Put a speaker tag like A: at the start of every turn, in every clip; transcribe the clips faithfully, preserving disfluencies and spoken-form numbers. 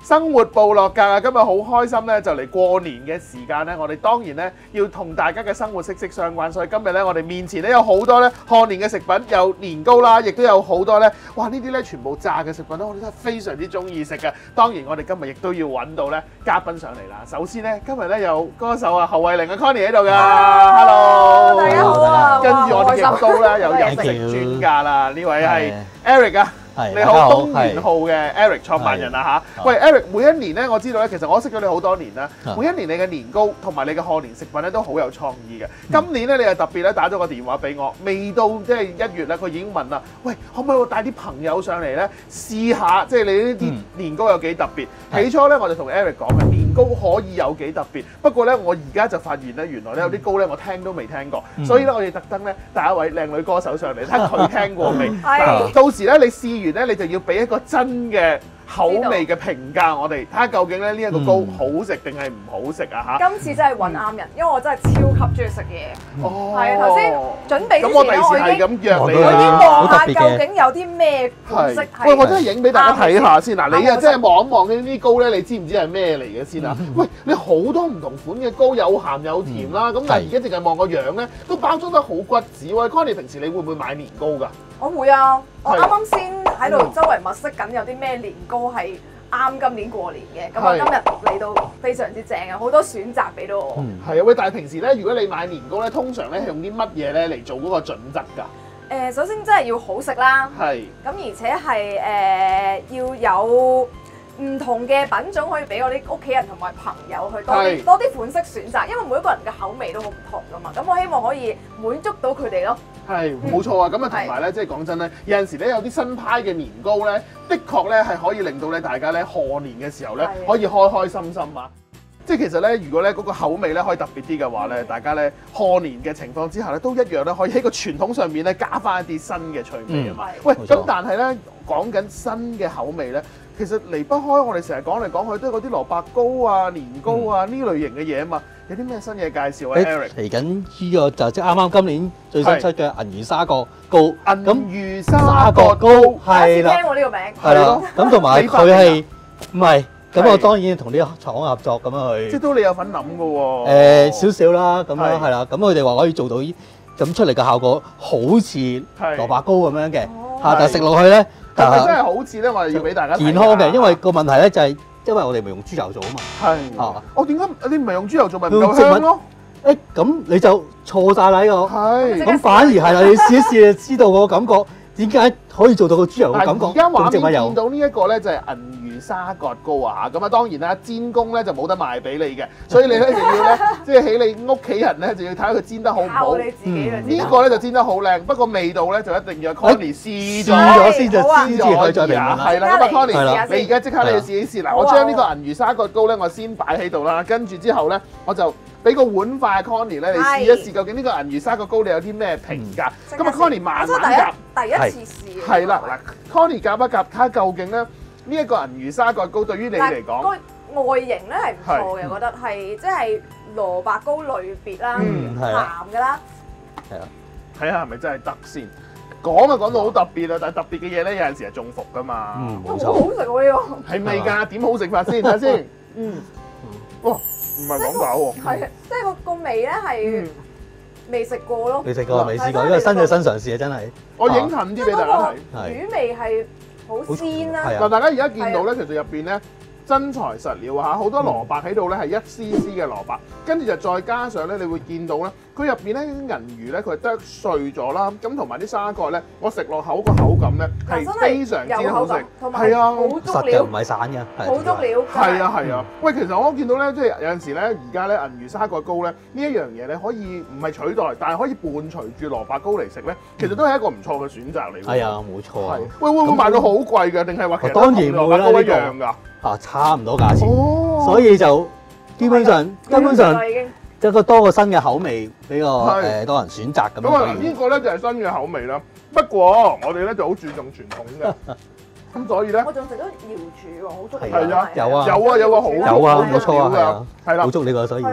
A: 生活部落格啊，今日好開心咧，就嚟過年嘅時間咧，我哋當然咧要同大家嘅生活息息相關，所以今日咧我哋面前咧有好多咧賀年嘅食品，有年糕啦，亦都有好多咧，哇！呢啲咧全部炸嘅食品咧，我哋都係非常之中意食嘅。當然我哋今日亦都要揾到咧嘉賓上嚟啦。首先咧，今日咧有歌手啊侯慧玲嘅 Connie 喺度㗎 ，Hello，
B: 大家好啊！
A: 跟住我哋亦都咧有飲食專家啦，呢位係 Eric 啊。你好，東元號嘅 Eric 創辦人啊嚇。喂 Eric，每一年咧，我知道咧，其實我識咗你好多年啦。每一年你嘅年糕同埋你嘅賀年食品咧都好有創意嘅。今年咧你係特別咧打咗個電話俾我，未到即係一月咧，佢已經問啦，喂，可唔可以帶啲朋友上嚟咧試下？即係你呢啲年糕有幾特別？起初咧我就同 Eric 講嘅，年糕可以有幾特別。不過咧我而家就發現咧，原來咧有啲糕咧我聽都未聽過，所以咧我哋特登咧帶一位靚女歌手上嚟，睇下佢聽過未？到時咧你試完咧，你就要俾一個真嘅口味嘅評價我哋，睇下究竟咧呢一個糕好食定係唔好食啊嚇！
B: 今次真係揾啱人，因為我真係超級中意食嘢。
A: 哦，
B: 係啊，頭先準備之前
A: 咁我第時係咁約你
B: 我已經
A: 啦。
B: 望下究竟有啲咩款式係。
A: 喂，我真係影俾大家睇下先嗱，你啊真係望一望呢啲糕咧，你知唔知係咩嚟嘅先啊？喂，你好多唔同款嘅糕，有鹹有甜啦，咁但係而家淨係望個樣咧，都包裝得好骨子喎。Connie 平時你會唔會買年糕㗎？
B: 我會啊！我啱啱先喺度周圍物色緊有啲咩年糕係啱今年過年嘅，咁我今日嚟到非常之正啊！好多選擇俾到我。
A: 係啊，喂！但係平時咧，如果你買年糕咧，通常咧係用啲乜嘢咧嚟做嗰個準則㗎？
B: 誒，首先真係要好食啦。係。咁而且係誒要有唔同嘅品種可以俾我啲屋企人同埋朋友去多啲多啲款式選擇，因為每一個人嘅口味都好唔同㗎嘛。咁我希望可以滿足到佢哋咯。係冇
A: 錯啊！咁啊同埋咧，即係講真咧，有陣時咧有啲新派嘅年糕咧，的確咧係可以令到咧大家咧賀年嘅時候咧可以開開心心啊！即係其實咧，如果咧嗰個口味咧可以特別啲嘅話咧，大家咧賀年嘅情況之下咧，都一樣咧可以喺個傳統上面咧加翻一啲新嘅趣味啊嘛。喂，咁但係咧講緊新嘅口味咧，其實離不開我哋成日講嚟講去都係嗰啲蘿蔔糕啊、年糕啊呢類型嘅嘢啊嘛。有啲咩新嘢介紹啊 ，Eric？
C: 嚟緊呢個就即係啱啱今年最新出嘅銀魚沙葛糕。
A: 銀魚沙葛糕
B: 係啦，聽過呢個名。
C: 係啦，咁同埋佢係唔係？咁我當然同啲廠合作咁樣去。
A: 即係都你有份諗㗎喎。
C: 誒少少啦，咁樣係啦。咁佢哋話可以做到咁出嚟嘅效果，好似蘿蔔糕咁樣嘅嚇，但係食落去咧，
A: 係咪真係好似咧？我哋要俾大家
C: 健康嘅，因為個問題咧就係。因為我哋唔係用豬油做啊嘛，
A: 係啊，我點解你唔係用豬油做咪唔夠香咯？
C: 誒咁你就錯曬啦呢個，
A: 係
C: 咁反而係啦，你試一試就知道個感覺點解可以做到個豬油嘅感覺。
A: 而家畫面見到呢一個咧就係銀魚沙葛糕啊嚇，咁啊當然啦，煎工咧就冇得賣俾你嘅，所以你咧就要咧即係喺你屋企人咧就要睇下佢煎得好唔好。
B: 靠你自己啦！
A: 呢個咧就煎得好靚，不過味道咧就一定要 Connie 試
C: 咗先就先至可以再評論。
A: 係啦，咁啊 Connie，你而家即刻你要試一試嗱，我將呢個銀魚沙葛糕咧我先擺喺度啦，跟住之後咧我就俾個碗筷 Connie 咧，你試一試究竟呢個銀魚沙葛糕你有啲咩評價？咁啊 Connie 慢慢夾，
B: 第一次試。
A: 係啦，嗱 Connie 夾一夾睇下究竟咧呢一個銀魚沙葛糕對於你嚟講，
B: 個外形咧係唔錯嘅，我覺得係即係蘿蔔糕類別啦，鹹嘅啦。
C: 係啊，
A: 睇下係咪真係得先？講啊講到好特別啊，但係特別嘅嘢咧有陣時係中伏噶嘛。
C: 嗯，冇錯。
B: 好好食喎呢個。
A: 係咪㗎？點好食法先？睇下先。嗯。哇！唔係講假喎。
B: 係啊，即係個個味咧係未食過咯。
C: 未食過，未試過，因為新嘅新嘗試啊，真係。
A: 我影近啲俾大家睇。
B: 魚味係好鮮啦。
A: 嗱，大家而家見到咧，其實入邊咧。真材實料嚇，好多蘿蔔喺度咧係一絲絲嘅蘿蔔，跟住就再加上咧，你會見到咧，佢入邊咧啲銀魚咧佢係剁碎咗啦，咁同埋啲沙葛咧，我食落口個口感咧係非常之好食，係啊，
C: 好實嘅唔係散嘅，
B: 好足料，
A: 係啊係啊。喂，其實我見到咧，即係有陣時咧，而家咧銀魚沙葛糕咧呢一樣嘢咧可以唔係取代，但係可以伴隨住蘿蔔糕嚟食咧，其實都係一個唔錯嘅選擇嚟。
C: 係啊，冇錯啊。
A: 喂，會唔會賣到好貴㗎？定係話其實
C: 當然會啦，
A: 一樣㗎？
C: 啊，差唔多價錢，所以就基本上根本上即係個多個新嘅口味俾個誒多人選擇咁樣。
A: 咁啊，呢個咧就係新嘅口味啦。不過我哋咧就好注重傳統嘅，咁所以咧，
B: 我仲食咗瑤柱喎，好足。
A: 係啊，
C: 有啊，
A: 有啊，有個好
C: 有啊，冇錯啊，
A: 係啦，
C: 好足呢個所以。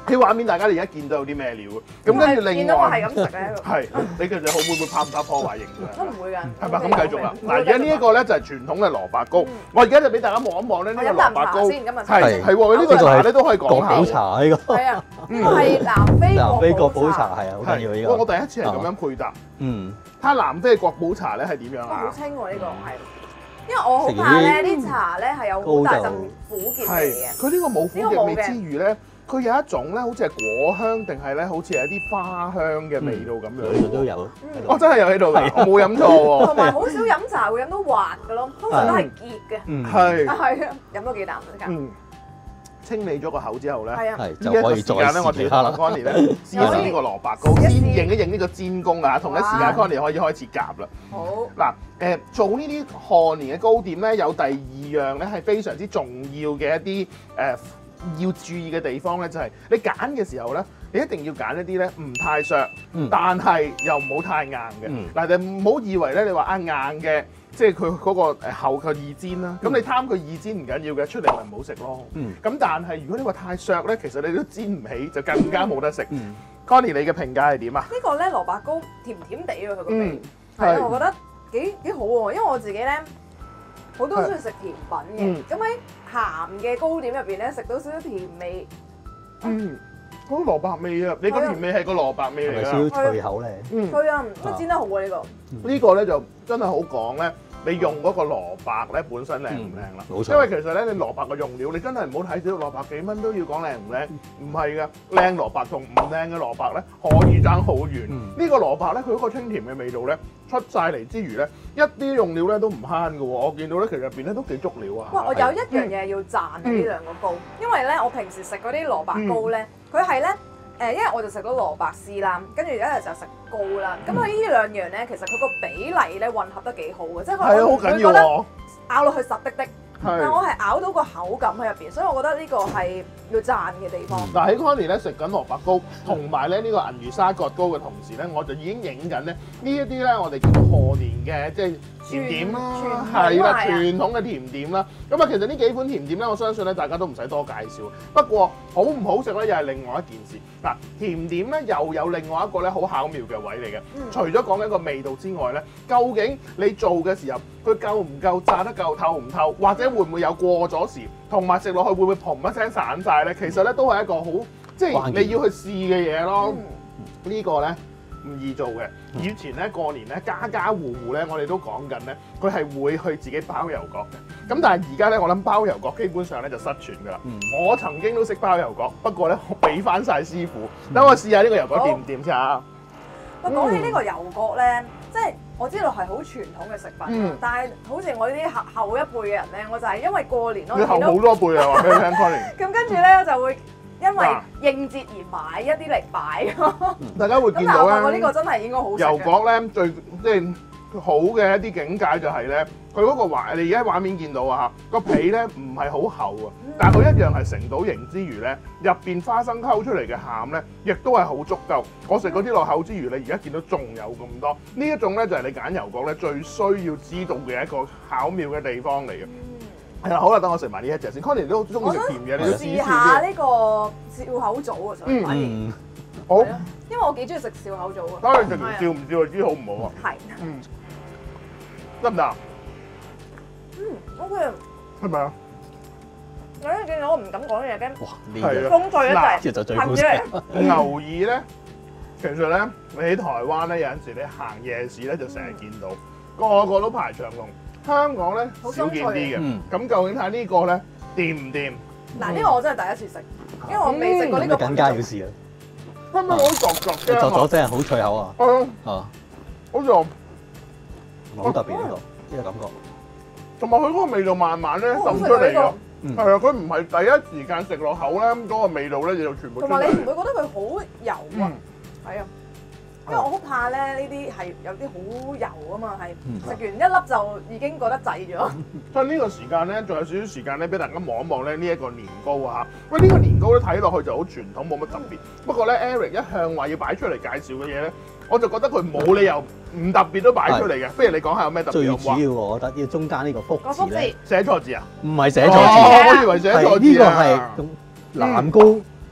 A: 喺畫面大家而家見到有啲咩料？咁跟住另外，
B: 見到我係咁食嘅。
A: 係，你其實好會唔會怕唔怕破壞形象？
B: 都唔會㗎。
A: 係咪？咁繼續啦。嗱，而家呢一個咧就係傳統嘅蘿蔔糕。我而家就俾大家望一望咧呢個蘿蔔糕。
B: 先，今日
A: 係係喎，呢個茶咧都可以講下。
C: 國寶茶呢個。
B: 係啊，呢個係南非
C: 南非國寶茶係啊，好緊要呢個。
A: 我第一次係咁樣配搭。
C: 嗯。
A: 睇下南非嘅國寶茶咧係點樣啊？
B: 好清喎呢個係。因為我好怕咧啲茶咧係有好大陣苦澀味嘅。
A: 佢呢個冇苦澀味之餘咧，佢有一種咧好似係果香定係咧好似係一啲花香嘅味道咁樣。
C: 呢度都有。
A: 我真係有喺度㗎，我冇飲錯喎。
B: 同埋好少飲茶會飲到滑嘅咯，通常都係結嘅。
A: 係。
B: 係啊，飲多幾啖先㗎。
A: 清理咗個口之後咧，
C: 係就可以再試
A: 咧，我哋同 Connie 咧試下呢個蘿蔔糕，先影一影呢個煎功啊！同一時間 Connie 可以開始夾啦。
B: 好
A: 嗱，誒做呢啲賀年嘅糕點咧，有第二樣咧係非常之重要嘅一啲誒要注意嘅地方咧，就係你揀嘅時候咧，你一定要揀一啲咧唔太削，但係又唔好太硬嘅。嗱，你唔好以為咧，你話啊硬嘅。即係佢嗰個誒厚嘅易煎啦，咁你貪佢易煎唔緊要嘅，出嚟咪唔好食咯。咁但係如果你話太削咧，其實你都煎唔起，就更加冇得食。Connie 你嘅評價係點啊？
B: 呢個咧蘿蔔糕甜甜地喎，佢個味係我覺得幾幾好喎，因為我自己咧好多中意食甜品嘅，咁喺鹹嘅糕點入邊咧食到少少甜味。
A: 嗯，嗰個蘿蔔味啊！你個甜味係個蘿蔔味嚟㗎，
C: 少少脆口咧。
B: 嗯，係啊，都煎得好啊呢個。
A: 呢個咧就真係好講咧，你用嗰個蘿蔔咧本身靚唔靚啦？冇錯。因為其實咧，你蘿蔔嘅用料，你真係唔好睇少蘿蔔幾蚊都要講靚唔靚，唔係㗎。靚蘿蔔同唔靚嘅蘿蔔咧，可以爭好遠。呢個蘿蔔咧，佢嗰個清甜嘅味道咧，出晒嚟之餘咧，一啲用料咧都唔慳㗎喎。我見到咧，其實入邊咧都幾足料啊。
B: 哇！我有一樣嘢要讚呢兩個糕，因為咧我平時食嗰啲蘿蔔糕咧，佢係咧。誒，因為我就食到蘿蔔絲啦，跟住有一日就食糕啦。咁佢呢兩樣咧，其實佢個比例咧混合得幾好嘅，即係佢我會覺得咬落去實滴滴，但係我係咬到個口感喺入邊，所以我覺得呢個係要讚嘅地方。
A: 嗱喺 Connie 咧食緊蘿蔔糕，同埋咧呢個銀魚沙葛糕嘅同時咧，我就已經影緊咧呢一啲咧我哋叫做賀年嘅即係甜點啦，係啦，傳統嘅甜點啦。咁啊，其實呢幾款甜點咧，我相信咧大家都唔使多介紹。不過好唔好食咧，又係另外一件事。嗱，甜點咧又有另外一個咧好巧妙嘅位嚟嘅。除咗講緊個味道之外咧，究竟你做嘅時候佢夠唔夠炸得夠透唔透，或者會唔會有過咗時，同埋食落去會唔會嘭一聲散晒咧？其實咧都係一個好即係你要去試嘅嘢咯。呢個咧唔易做嘅。以前咧過年咧家家戶戶咧，我哋都講緊咧，佢係會去自己包油角嘅。咁但係而家咧，我諗包油角基本上咧就失傳㗎啦。嗯、我曾經都識包油角，不過咧我俾翻晒師傅。等我試下呢個油角掂唔掂先啊！
B: 我講起呢個油角咧，即係我知道係好傳統嘅食品，嗯、但係好似我呢啲後後一輩嘅人咧，我就係因為過年咯，
A: 你後好多輩啊，話俾你聽 Connie。
B: 咁跟住咧就會。因為應節而買一啲嚟擺咯，
A: 大家會見到咧。
B: 我呢個真係應該好食。
A: 油角咧最即係好嘅一啲境界就係咧，佢嗰個畫你而家畫面見到啊嚇，個皮咧唔係好厚啊，但係佢一樣係成到型之餘咧，入邊花生溝出嚟嘅餡咧，亦都係好足夠。我食嗰啲落口之餘，你而家見到仲有咁多，呢一種咧就係你揀油角咧最需要知道嘅一個巧妙嘅地方嚟嘅。係啦，好啦，等我食埋呢一隻先。Connie 都中意食甜嘅，你都試
B: 下呢個笑口棗啊，想反而
A: 好，
B: 因為我幾中意食笑口棗啊。
A: 當然食完笑唔笑就知好唔好啊。
B: 係。
A: 嗯。得唔得？
B: 嗯 ，OK。係
A: 咪啊？
B: 有啲見到我唔敢講嘢嘅。
C: 哇！呢個
B: 風趣一齊，
C: 就最好食。
A: 牛耳咧，其實咧，你喺台灣咧有陣時你行夜市咧就成日見到，個個都排長龍。香港咧少見啲嘅，咁究竟睇呢個咧掂唔掂？
B: 嗱，呢個我真係第一次食，因為我未食過呢個。
C: 更加要試啊！
A: 係咪好焗焗嘅？
C: 焗咗真係好脆口啊！
A: 係
C: 啊，
A: 好似
C: 好特別呢個呢個感覺。
A: 同埋佢嗰個味道慢慢咧滲出嚟嘅，係啊，佢唔係第一時間食落口咧，嗰個味道咧就全部出嚟。
B: 同埋你唔會覺得佢好油啊？係啊。因為我好怕咧，呢啲係有啲好油啊嘛，係食完一粒就已經覺得滯咗。
A: 所以呢個時間咧，仲有少少時間咧，俾大家望一望咧呢一個年糕啊嚇。喂，呢個年糕咧睇落去就好傳統，冇乜特別。不過咧 ，Eric 一向話要擺出嚟介紹嘅嘢咧，我就覺得佢冇理由唔特別都擺出嚟嘅。不如你講下有咩特別？
C: 最主要我覺得要中間呢個福字咧，
A: 寫錯字啊？
C: 唔係寫錯字，
A: 我以為寫錯字啊。
C: 呢個係南糕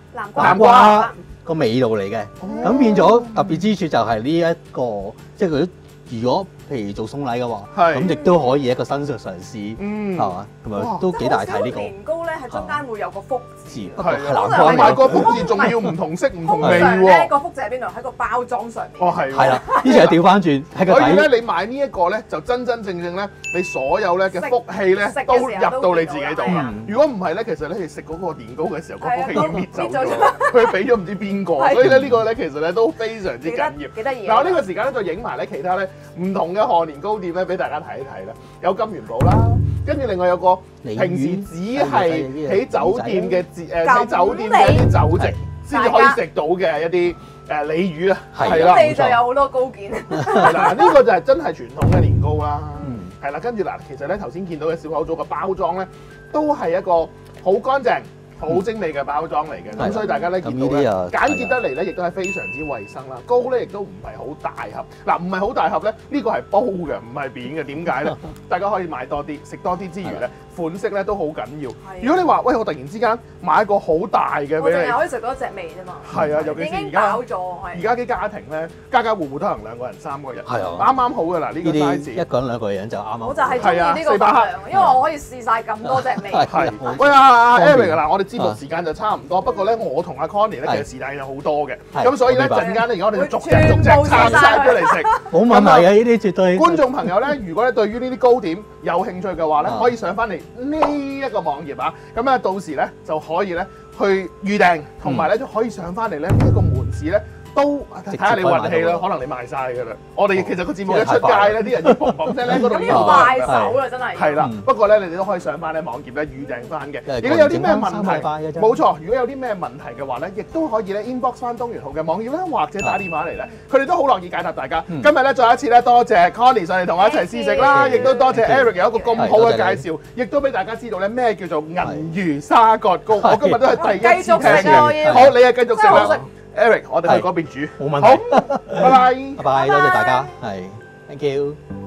B: 南瓜
C: 南瓜個味道嚟嘅。咁變咗特別之處就係呢一個，即係佢如果譬如做送禮嘅話，咁亦都可以一個新嘅嘗試，係嘛？咁啊都幾大睇呢個。
B: 年糕咧係中間會有個福字，
C: 係
A: 南瓜買個福字仲要唔同色唔同味喎。
B: 個福字喺邊度？喺個包裝上面。
A: 哦係。
C: 係啦，呢隻係調翻轉喺個底。
A: 所以咧，你買呢一個咧，就真真正正咧，你所有咧嘅福氣咧都入到你自己度。如果唔係咧，其實咧你食嗰個年糕嘅時候，個福氣已經搣走咗，佢俾咗唔知邊個。所以咧呢個咧其實咧都非常之緊要。
B: 幾得意。
A: 嗱，我呢個時間咧就影埋咧其他咧唔同嘅賀年糕店咧俾大家睇一睇啦。有金元寶啦，跟住另外有個平時只係喺酒店嘅節誒喺酒店嘅一啲酒席先至可以食到嘅一啲誒鯉魚啊，係啦，
B: 咁你就有好多糕件。
A: 係啦，呢個就係真係傳統嘅年糕啦。係啦，跟住嗱，其實咧頭先見到嘅小口棗嘅包裝咧，都係一個好乾淨、好精美嘅包裝嚟嘅。咁所以大家咧見到咧簡潔得嚟咧，亦都係非常之衞生啦。糕咧亦都唔係好大盒，嗱唔係好大盒咧，呢個係煲嘅，唔係扁嘅。點解咧？大家可以買多啲，食多啲之餘咧，款式咧都好緊要。如果你話喂，我突然之間買一個好大嘅俾你，
B: 我淨係可以食到一隻味啫嘛。
A: 係啊，尤其是而家而家啲家庭咧，家家戶戶都可能兩個人、三個人，係啊，啱啱好㗎啦呢個 size。
C: 一個人兩個人就啱啱。
B: 我就係中意呢個份量，因為我可以試晒咁多隻味。
A: 係。喂啊 Eric 嗱，我哋節目時間就差唔多，不過咧我同阿 Connie 咧其實時間有好多嘅，咁所以咧陣間咧而家我哋就逐隻逐隻拆晒出嚟食，
C: 冇問題嘅，呢啲絕對。
A: 觀眾朋友咧，如果咧對於呢啲糕點有興趣嘅話咧，可以上翻嚟呢一個網頁啊，咁啊到時咧就可以咧去預訂，同埋咧都可以上翻嚟咧呢一個門市咧。都睇下你運氣啦，可能你賣晒㗎啦。我哋其實個節目一出街咧，啲人要砰砰聲咧，嗰度
B: 要快手啦，真係。
A: 係啦，不過咧，你哋都可以上翻咧網頁咧預訂翻嘅。如果有啲咩問題，冇錯，如果有啲咩問題嘅話咧，亦都可以咧 inbox 翻東元號嘅網頁啦，或者打電話嚟咧，佢哋都好樂意解答大家。今日咧再一次咧多謝 Connie 上嚟同我一齊試食啦，亦都多謝 Eric 有一個咁好嘅介紹，亦都俾大家知道咧咩叫做銀魚沙葛糕。我今日都係第一次聽嘅。好，你啊繼續食啦。Eric，我哋去嗰邊煮，
C: 冇問題。
A: 好，拜拜，
C: 拜拜，多謝大家，係 ，thank you。